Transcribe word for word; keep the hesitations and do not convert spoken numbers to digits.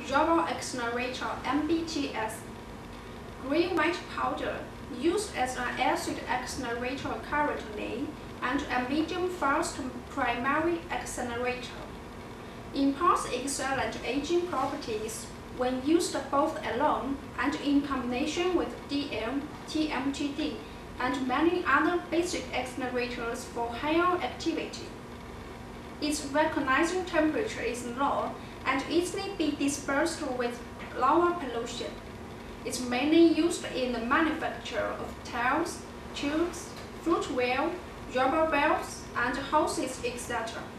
rubber accelerator M B T S Gray-white powder used as an acid accelerator currently and a medium-fast primary accelerator. Imparts excellent aging properties when used both alone and in combination with D M, T M T D, and many other basic accelerators for higher activity. Its vulcanizing temperature is low and easily be dispersed with lower pollution. It's mainly used in the manufacture of tiles, tubes, footwear, rubber valves, and hoses, et cetera.